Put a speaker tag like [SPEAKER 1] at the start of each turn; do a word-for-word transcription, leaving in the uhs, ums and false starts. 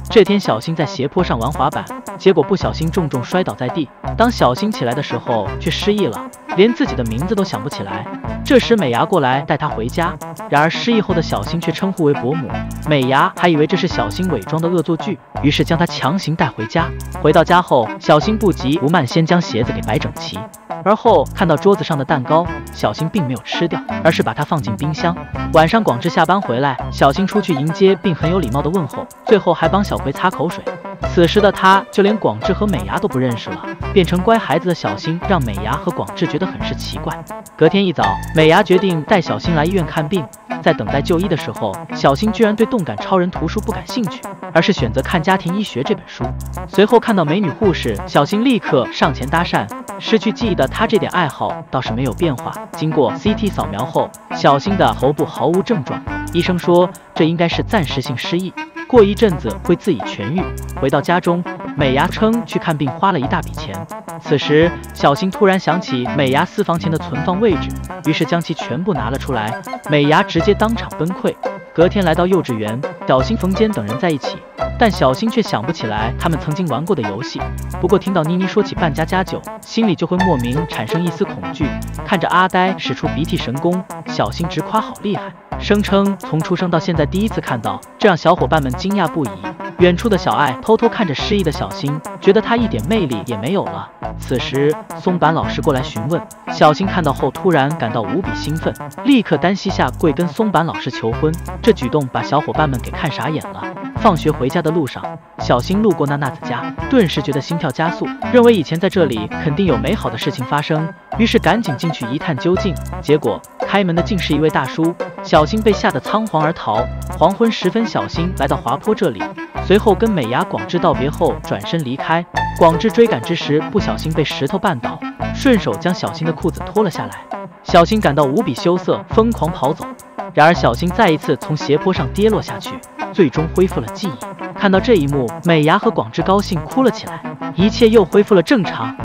[SPEAKER 1] 这天，小新在斜坡上玩滑板，结果不小心重重摔倒在地。当小新起来的时候，却失忆了，连自己的名字都想不起来。这时，美伢过来带他回家，然而失忆后的小新却称呼为伯母。美伢还以为这是小新伪装的恶作剧，于是将他强行带回家。回到家后，小新不急不慢，先将鞋子给摆整齐。而后看到桌子上的蛋糕，小新并没有吃掉，而是把它放进冰箱。晚上，广志下班回来，小新出去迎接，并很有礼貌的问候，最后还帮小葵擦口水。此时的他就连广志和美伢都不认识了，变成乖孩子的小新让美伢和广志觉得很是奇怪。隔天一早，美伢决定带小新来医院看病。在等待就医的时候，小新居然对动感超人图书不感兴趣，而是选择看家庭医学这本书。随后看到美女护士，小新立刻上前搭讪。失去记忆的他这点爱好倒是没有变化。经过 C T 扫描后，小新的头部毫无症状，医生说这应该是暂时性失忆，过一阵子会自己痊愈。回到家中，美伢称去看病花了一大笔钱。此时，小新突然想起美伢私房钱的存放位置，于是将其全部拿了出来。美伢直接当场崩溃。隔天来到幼稚园，小新、冯坚等人在一起，但小新却想不起来他们曾经玩过的游戏。不过听到妮妮说起扮家家酒，心里就会莫名产生一丝恐惧。看着阿呆使出鼻涕神功，小新直夸好厉害，声称从出生到现在第一次看到，这让小伙伴们惊讶不已。远处的小爱偷偷看着失忆的小新，觉得他一点魅力也没有了。此时松坂老师过来询问，小新看到后突然感到无比兴奋，立刻单膝下跪跟松坂老师求婚。这举动把小伙伴们给看傻眼了。放学回家的路上，小新路过娜娜子家，顿时觉得心跳加速，认为以前在这里肯定有美好的事情发生，于是赶紧进去一探究竟。结果开门的竟是一位大叔，小新被吓得仓皇而逃。黄昏时分，小新来到滑坡这里，随后跟美伢、广志道别后转身离开。广志追赶之时不小心被石头绊倒，顺手将小新的裤子脱了下来。小新感到无比羞涩，疯狂跑走。然而小新再一次从斜坡上跌落下去，最终恢复了记忆。看到这一幕，美伢和广志高兴哭了起来，一切又恢复了正常。